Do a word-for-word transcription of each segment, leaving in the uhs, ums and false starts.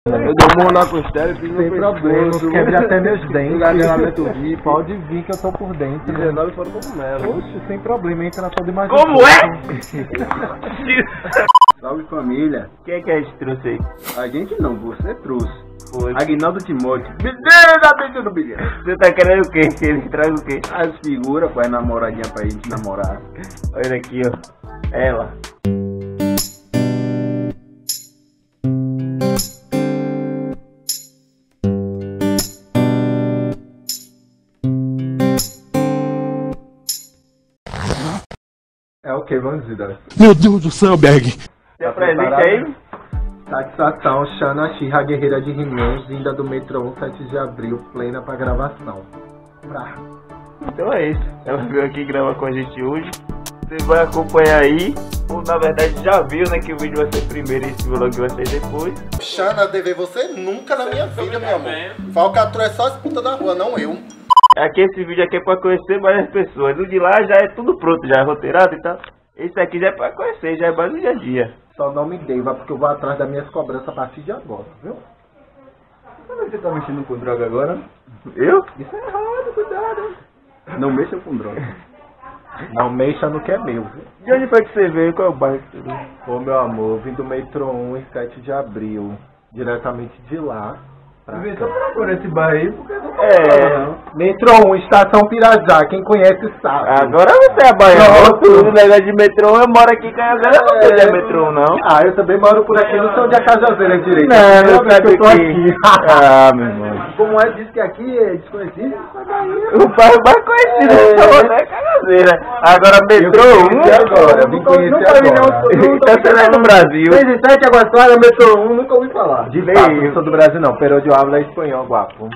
Eu dou mão na costela e fiz sem problema, quebre até meus dentes. Pode vir que eu tô por dentro. dezenove foram cogumelo. Oxe, sem problema, entra só de mais. Como é? Salve família. Quem é que a gente trouxe aí? A gente não, você trouxe. Foi. Aguinaldo Timóteo. Me dê na mente do bilhete. Você tá querendo o quê? Que ele traz o quê? As figuras com as namoradinhas pra gente namorar. Olha aqui, ó. Ela. É o que, vamos dizer. Meu Deus do céu, Berg. Tem presente aí? Satisfação, Xana Xirra, guerreira de Rimãos, vinda do metrô um sete de abril, plena pra gravação. Pra. Então é isso. Ela veio aqui gravar com a gente hoje. Você vai acompanhar aí. Ou na verdade já viu, né? Que o vídeo vai ser primeiro e esse vlog vai ser depois. Xana, dever você nunca na minha vida, meu amor. Falcatrua é só as putas da rua, não eu. Aqui esse vídeo aqui é pra conhecer mais pessoas. O de lá já é tudo pronto, já é roteirado e tal. Esse aqui já é pra conhecer, já é mais do dia a dia. Só não me deva, porque eu vou atrás das minhas cobranças a partir de agora, viu? Você tá mexendo com droga agora? Eu? Isso é errado, cuidado. Não mexa com droga. Não mexa no que é meu, viu? De onde foi que você veio? Qual é o bairro que você veio? Ô meu amor, vim do metrô um em sete de abril, diretamente de lá. Vê só por esse bairro aí, porque não É. Metrô um, estação Pirajá, quem conhece sabe. Agora você é baiano. Tudo negócio de metrô, eu moro aqui em Cajazeira, não sei se é metrô não. Ah, eu também moro por aqui, não sei onde é Cajazeira direito. Não, não eu sabe tô aqui. Ah, meu irmão. Como é, diz que aqui é desconhecido. O bairro mais conhecido do Salvador é Cajazeira. Agora metrô um. agora, vim conhecer agora. Então você não é do Brasil. seis e sete, Água Clara, metrô um, nunca ouvi falar. De fato, não sou do Brasil não, pero de habla espanhol, guapo.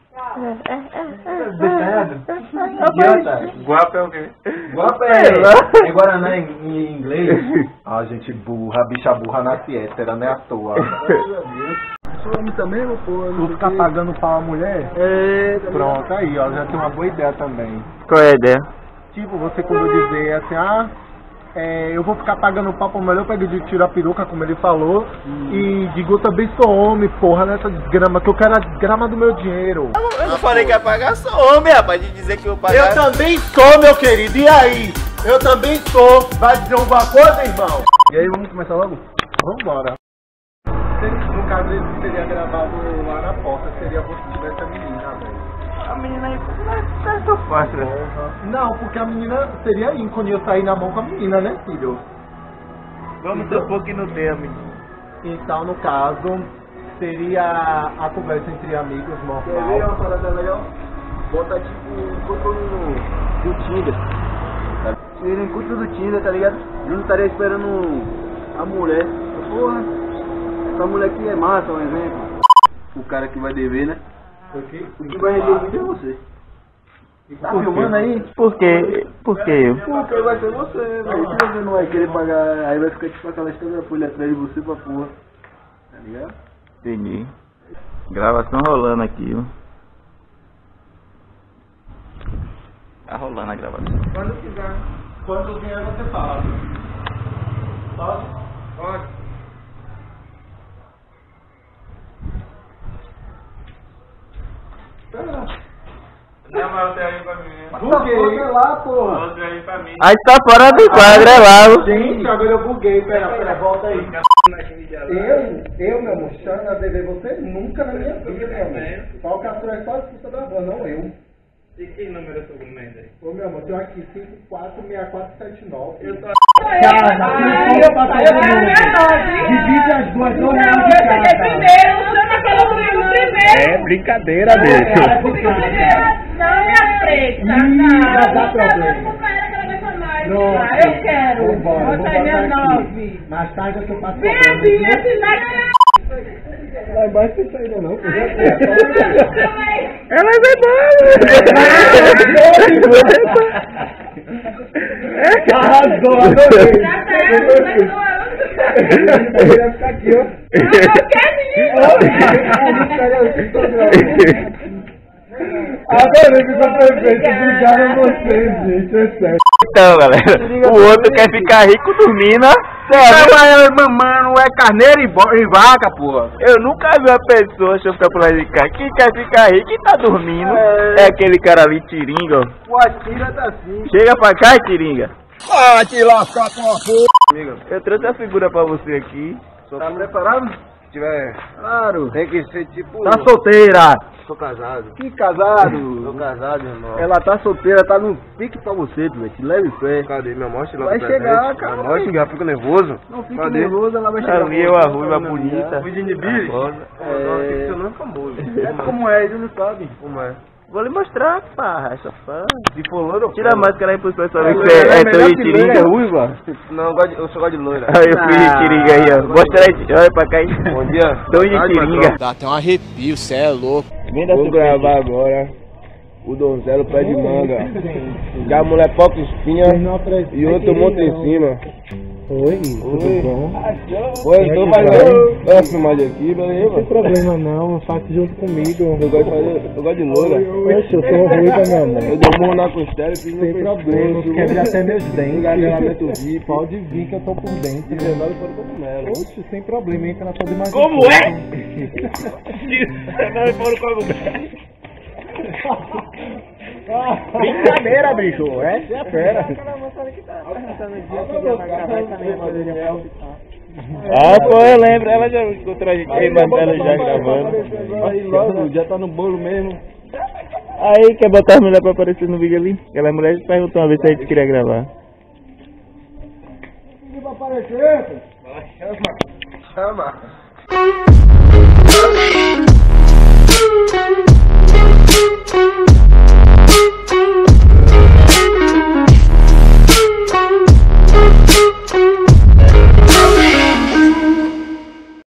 Guapo é o quê? Guapa é, é Guaraná em, em inglês. Ah, gente burra, bicha burra nasce hétera, não é à toa. Sou homem também, meu pô. Tu ficar pagando pau a mulher? É, Pronto, aí, ó, já tem uma boa ideia também. Qual é a ideia? Tipo, você quando dizer assim, ah, é, eu vou ficar pagando pau pra mulher, eu pego de tiro a peruca, como ele falou, hum. e digo, eu também sou homem, porra, nessa desgrama, que eu quero a desgrama do meu dinheiro. Eu não falei que ia pagar, sou homem, rapaz, de dizer que eu vou pagar. Eu também sou, meu querido, e aí? Eu também sou, vai dizer alguma coisa, irmão? E aí, vamos começar logo? Vambora. No caso, ele seria gravado lá na porta, seria você que tivesse a menina, velho. A menina aí, não é tão fácil, né? Não, porque a menina seria ícone, eu sair na mão com a menina, né, filho? Vamos supor que não tem a menina. Então, no caso, seria a conversa entre amigos Quer ver normal. uma parada legal? Bota tipo encontro no, no Tinder. Tá? Seria encontro do Tinder, tá ligado? Eu não estaria esperando a mulher. Porra, essa mulher aqui é massa, um exemplo. O cara que vai dever, né? O que? O que vai render o vídeo é você. Tá filmando aí? Por quê? Por que eu? Porque vai ser você, velho. Se você não vai querer pagar, aí vai ficar tipo aquela história da folha atrás de você pra porra. Tá ligado? Entendi. Gravação rolando aqui, ó. Tá rolando a gravação. Quando quiser. Quando vier, você fala. Pode? Pode. Não, mas eu aí pra mim. Buguei. lá, porra. Mostra aí pra mim. A gente tá fora do quadro, é lá. Gente, agora eu buguei. Pera, pera, volta aí. Eu, eu, meu amor, Xana, dever você nunca na minha vida, meu amor. Falcatrua é só a puta da rua, não eu. E que número é o seu documento aí? Ô, meu amor, tenho aqui cinco quatro seis quatro sete nove. Eu tô... Divide as duas, dois Não, eu cheguei primeiro, chama aquela comigo primeiro. É brincadeira, bicho. Não, minha preta. Ih, dá problema. Ah, eu quero. Vambora, Bota aí minha vambora aqui. nove. Mais tarde eu tô passando. Minha filha, se vai ganhar. Lá embaixo tem saída não. Ela vai Arrasou, adorei. Já tá, mas não é. Vai ficar aqui, ó. Não, quer, menino? Agora ficou perfeito. Obrigado a vocês, gente. É sério. Então, galera, o outro quer ficar rico dormindo, Mas mamãe não é carneiro e, bo- e vaca, porra. eu nunca vi uma pessoa, deixa eu ficar por lá de cá, que quer ficar rico e tá dormindo. É, aquele cara ali, Tiringa, ó. O Atira tá assim. Chega pra cá, Tiringa. Ah, te lascar com a porra. Amigo, Eu trouxe a figura pra você aqui. tá preparado? Se tiver, Claro. tem que ser tipo... Tá solteira. Sou casado. Que casado. Sou casado, irmão. Ela tá solteira, tá no pique pra você, doente. Leve fé. Cadê? Minha mostra lá Vai no chegar, presente. calma Minha mostra aí. que eu fico nervoso. Não fique Cadê? nervoso, ela vai chegar. Ali eu, a ruiva bonita. Fui de inibir? Famosa. Não, tem que ser o nome famoso. É como é, ele não sabe. Como é? Vou lhe mostrar, pá, essa fã. Se for loiro, eu Tira a máscara aí pros pessoal ver Ela que você é é melhor tão de que loira, é Tiringa. ruiva. Não, eu, gosto de, eu só gosto de loira. Aí eu fui de Ah. Tiringa aí, ó. Mostra aí, olha pra cá aí. Bom dia. Tão de Boa tarde, Tiringa. patrão. Dá até um arrepio, cê é louco. Vem da Vamos gravar agora o donzelo pé de manga. Já a mulher pouca espinha e outro monta em cima. Oi, tudo bom? Oi, então vai lá. Vai filmar de aqui, beleza? Não tem problema não, faça junto comigo. Eu gosto de, fazer, eu gosto de loira. Oxe, eu sou ruiva, meu amor. Eu dou murro na costela e fiz no Sem problema, pescoço. quebra até meus Enganelamento dentes. V I P. Pode vir que eu tô por dentro. dezenove para o cogumelo. Oxe, sem problema, entra na sua imagem. Como é? Não, foram com Brincadeira, bicho, essa é a fera. Ah, pô, eu lembro, ela já encontrou a gente aí, mas ela já gravando. Aí logo, já tá no bolo mesmo. Aí, quer botar a mulher pra aparecer no vídeo ali? Aquela mulher perguntou uma vez se a gente queria gravar. Chama.